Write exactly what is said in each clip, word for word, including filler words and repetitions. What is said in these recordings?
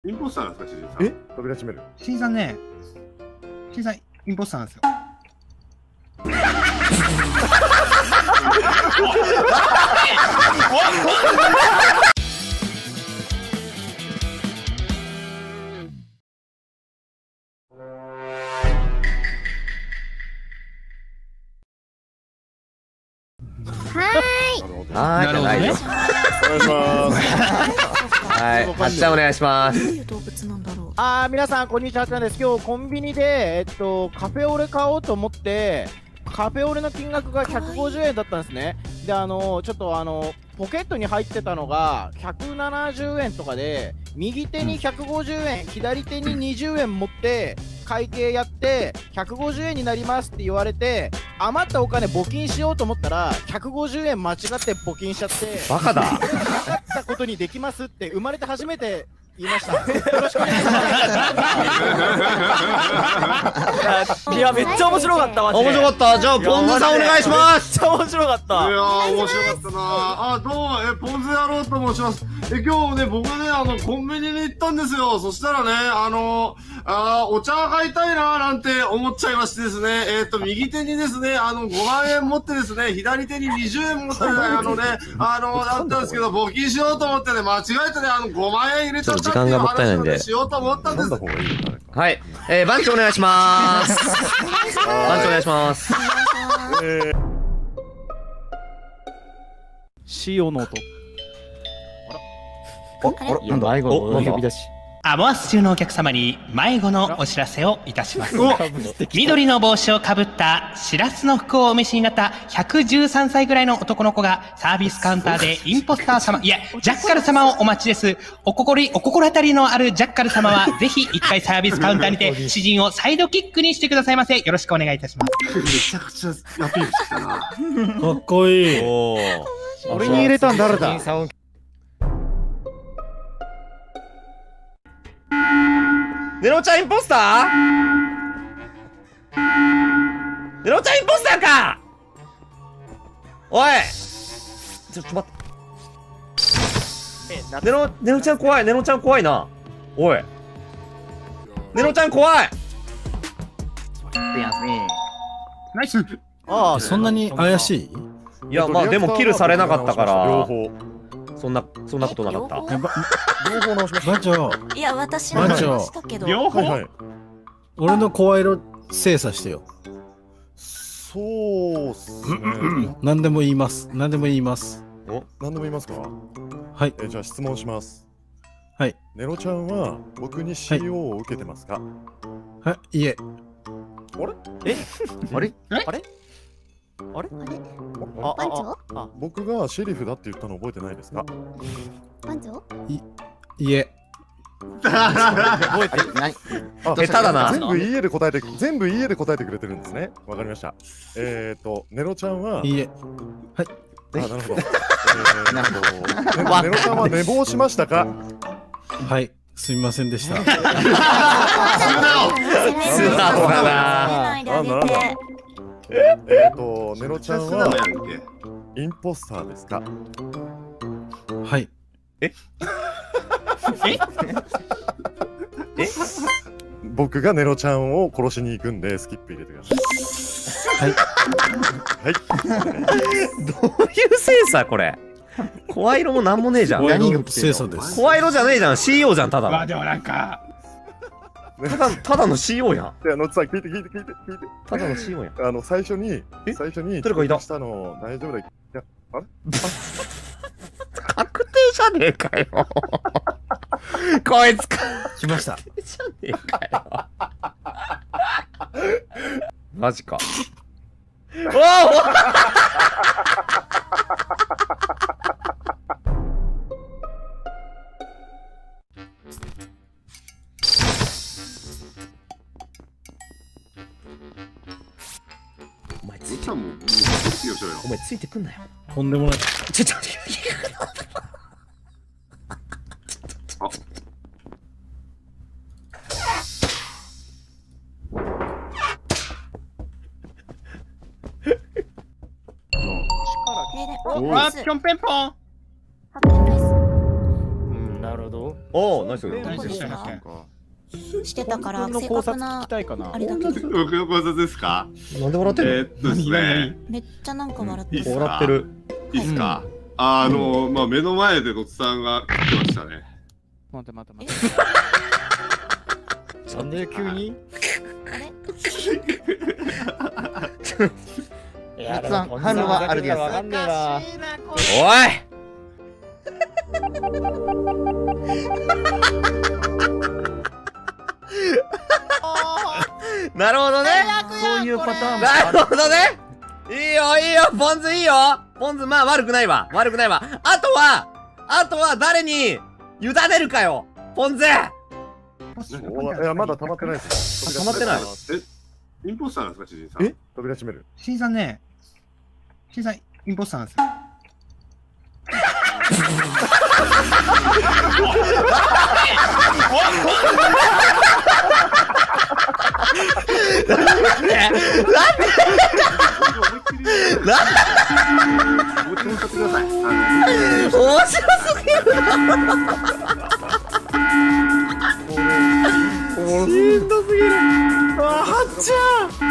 インポスターなんですか、しんさん。 え、扉閉める。 しんさんね、しんさん、インポスターなんですよ。 はい、じゃないよ。 お願いします。 はい、はっちゃんお願いします。 どういう動物なんだろう。 あー、皆さんこんにちは、はっちゃんです。今日コンビニで、えっと、カフェオレ買おうと思って、カフェオレの金額がひゃくごじゅうえんだったんですね。で、あの、ちょっとあの、ポケットに入ってたのがひゃくななじゅうえんとかで、右手にひゃくごじゅうえん、左手ににじゅうえん持って、会計やってひゃくごじゅうえんになりますって言われて、余ったお金募金しようと思ったらひゃくごじゅうえん間違って募金しちゃって、 バカだ。 なかったことにできますって生まれて初めて言いました。よろしくお願いします。 いや、めっちゃ面白かったわ。 面白かった。じゃあポン酢さんお願いします。 めっちゃ面白かった。 いやー、面白かったなー。あ、どうも、え、ポン酢野郎と申します。え、今日ね、僕ね、あの、コンビニに行ったんですよ。そしたらね、あの、あー、お茶買いたいなーなんて思っちゃいましてですね、えっと、右手にですね、あの、ごまんえん持ってですね、左手ににじゅうえん持ってね、あのね、あの、だったんですけど、募金しようと思ってね、間違えてね、あの、ごまんえん入れちゃったっていう時間がもったいないんで話をしようと思ったんです。 はい、えー、番長お願いします。番長お願いします。 塩の音。 あら、なんだ、迷子の呼び出し。 アモアス中のお客様に迷子のお知らせをいたします。緑の帽子をかぶったしらすの服をお召しになったひゃくじゅうさんさいぐらいの男の子がサービスカウンターでインポスター様、いや、ジャッカル様をお待ちです。お心り、お心当たりのあるジャッカル様はぜひ一回サービスカウンターにて詩人をサイドキックにしてくださいませ。よろしくお願いいたします。 めちゃくちゃアピールしてたな。 かっこいい。 俺に入れたん誰だ。 ネロちゃんインポスター？ネロちゃんインポスターか！おい！ちょっと待って。ネロ、ネロちゃん怖い、ネロちゃん怖いな。おい。ネロちゃん怖い！ ナイス。 ああ、 そんなに怪しい？ いや、まあでもキルされなかったか両ら、 方。 そんな、そんなことなかった。 両方両方直しました。番長。 いや、私も直したけど。 両方、 はい。俺の声色精査してよ。 そうっすね。 何でも言います。何でも言います。 お、何でも言いますか。 はい。 え、じゃあ質問します。 はい。 ネロちゃんは僕に シーオー を受けてますか。 はい。いえ。 あれ？ え？ あれ？ あれ？あれ？あ、 番長？ あ、 僕がシェリフだって言ったの覚えてないですか。 番長？ いえ。 覚えてない。 あ、 下手だな。 全部いいえで答えて、全部いいえで答えてくれてるんですね。わかりました。えっと、ネロちゃんは。 いいえ。はい。 あ、なるほど。えなるほど。ネロちゃんは寝坊しましたか。 はい。すみませんでした。 素直だな。 あ、なんだ。 えっと、ネロちゃんはインポスターですか。 はい。 え？ え？ え？ 僕がネロちゃんを殺しに行くんでスキップ入れてください。はい。はい。 どういう精査これ？声色もなんもねえじゃん。 何が精査です。 声色じゃねえじゃん。シーオー じゃん、ただの。 まあでもなんか。 ただ、ただの シーオー やん。 じゃあ、ノッツさん、聞いて聞いて聞いて聞いて。 ただの シーオー やん。 あの、最初に、最初に、 誰かいたしたの大丈夫だ。いや、あれ確定じゃねえかよ。こいつか。 来ました。 じゃねえかよ。マジか。おおお前ついてもう、もう、 お前ついてくんなよ。 とんでもない。 ちょちょあ。 あ、ぴょんぺんぽん。 発見です。 うん、なるほど。 おお、ナイス。 ナイスしてましてたから僕の正考察聞確なきたいかな。 あれだけど僕の考察ですか？ なんで笑ってんの？ えーっとですね。 めっちゃなんか笑ってるいいっすか笑ってる。 いいっすか？あの、まあ、目の前でのつさんが食ってましたね。 待って待って待って。 なんで急に？ あれいや、でも反応はある気がする。わかんねえな。 おい。なるほどね。 そういうパターンもなるほどね。いいよいいよ、ポンズいいよ。ポンズまあ悪くないわ。悪くないわ。あとは、あとは誰に委ねるかよ。ポンズ。 いや、まだ溜まってないです。 溜まってない。 え、インポスターなんですか、知人さん。 え、扉閉める。 しんさんね、しんさん、インポスターなんですよ。 もう一回使ってください。あの面白すぎる。しんどすぎる。あ、はっちゃん。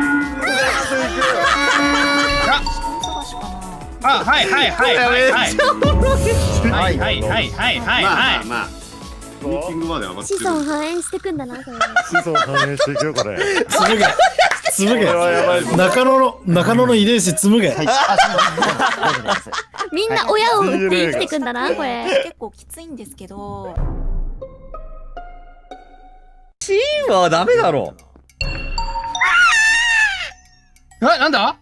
探しかなあ、はいはいはいはいはい。はいはいはいはいはいまあはい。 まあまあ、ミーティングまでは待って子孫繁栄してくんだな、これ。 子孫繁栄していくよ、これ。 紡げ紡げこれはやばいぞ。 中野の中野の遺伝子紡げ。 はい、あ、そうなんです。 みんな親を売って生きてくんだな、これ。 結構きついんですけどシーンはダメだろ。 え、なんだ？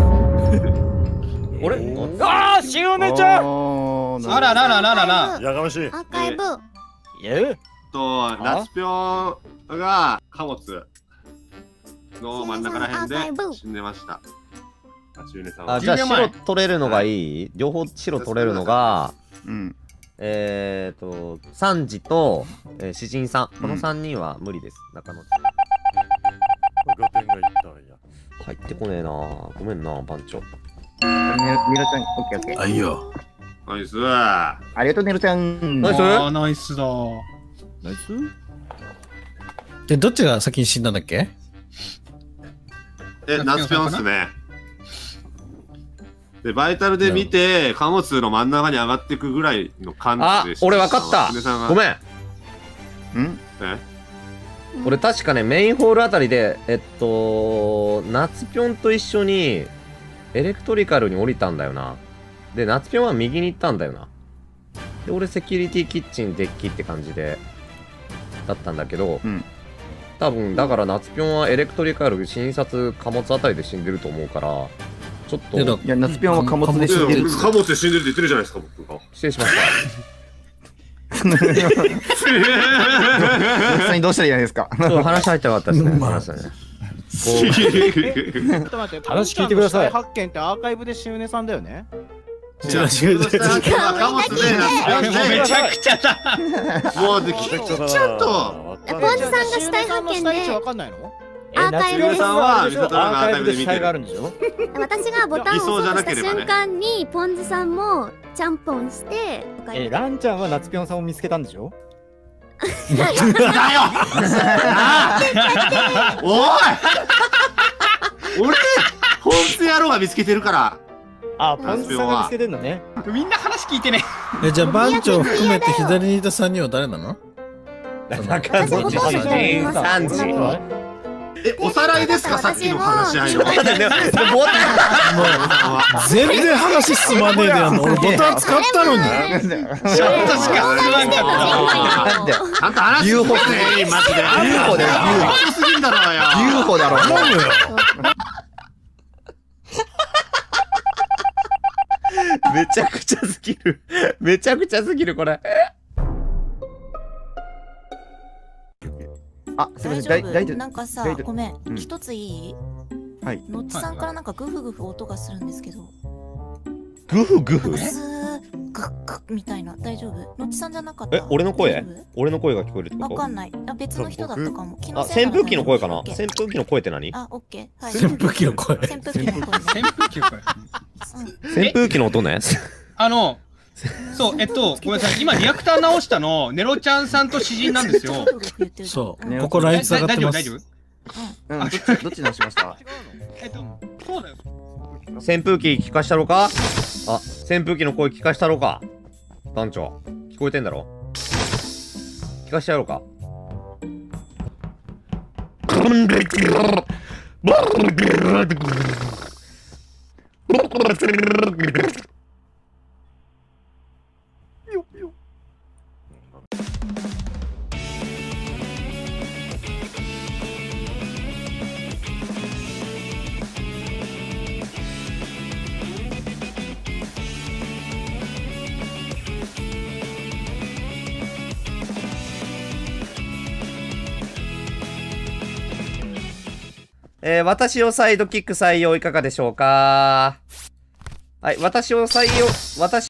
俺？ ああ、しおねちゃん。 あらららららら。 やがましい。 アーカイブ。 え？ と、夏ぴょんが貨物の真ん中ら辺で死んでました。あ、ちゅうねさんは。 あ、じゃあ白取れるのがいい？両方白取れるのが、 うん。 えーと、サンジと、えー、詩人さん。このさんにんは無理です。中野。 ガテンがいったんや。 入ってこねえな。ごめんな、番長。 ネロちゃん、オッケーオッケー。 あいよ。 ナイス。 ありがとう、ネロちゃん。 ナイス。 あー、ナイスだ。 ナイス。 でどっちが先に死んだんだっけ？ え、夏ぴょんっすね。で、バイタルで見て、貨物の真ん中に上がっていくぐらいの感あじでした。 俺分かったごめんん。え俺確かね、メインホールあたりで、えっと、夏ぴょんと一緒に、エレクトリカルに降りたんだよな。で、夏ぴょんは右に行ったんだよな。で、俺セキュリティキッチンデッキって感じで、だったんだけど、 うん、 多分、だから夏ぴょんはエレクトリカル、診察、貨物あたりで死んでると思うから、ちょっと。 いや、夏ぴょんは貨物で死んでる。 貨物で死んでるって言ってるじゃないですか、僕が。 失礼しました。 実際にどうしたらいいですか。 そう、話入ってなかったですね。話ね。 ちょっと待って、 話聞いてください。 発見ってアーカイブでしゅうねさんだよね。 違う違う違う。 貨物でめちゃくちゃだ。 もうできちゃんと。 ポンズさんが死体発見で。 わかんないの？ アーカイブです。 さんはミサトラがアーカイブで見てる。 私がボタンを押した瞬間にポンズさんもちゃんぽんして。 え、ランちゃんは夏ぴょんさんを見つけたんでしょ？ だよ。おい。俺ポンズ野郎が見つけてるから。 あ、ポンズさんが見つけてんのね。 みんな話聞いてね。 え、じゃあ番長含めて左にいたさんにんは誰なの？ 中野自身さんじ。 え、おさらいですか、さっきの話し合いの。 全然話進まねえでやんの。俺ボタン使ったのに。 ちょっとしか進まんかった。 ちゃんと話してね、マジで。ユーフォーだよ。ユーフォーすぎんだろうよ。 ユーフォーだろ。 頼むよ。 めちゃくちゃすぎる。めちゃくちゃすぎる、これ。 あ、すみません、 大大丈夫。 なんかさ、ごめん、一ついい？はい。のっちさんからなんかグフグフ音がするんですけど。 グフグフ？ スーグッグッみたいな、大丈夫？のっちさんじゃなかった？ え、俺の声？俺の声が聞こえるってこと？ わかんない。あ、別の人だったかも。 あ、扇風機の声かな？扇風機の声って何？ あ、オッケー。はい。 扇風機の声。 扇風機の声。 扇風機の声。 扇風機の音ね。 あの、 そう、えっと、ごめんなさい。今、リアクター直したの、ネロちゃんさんと詩人なんですよ。 そう。ここラインつながってます。 大丈夫うん、どっち、どっち直しましたえっと、そうだよ。 扇風機聞かしたろか？あ、扇風機の声聞かしたろか？団長。聞こえてんだろ？聞かしてやろうか？えー、私をサイドキック採用いかがでしょうか？はい、私を採用、私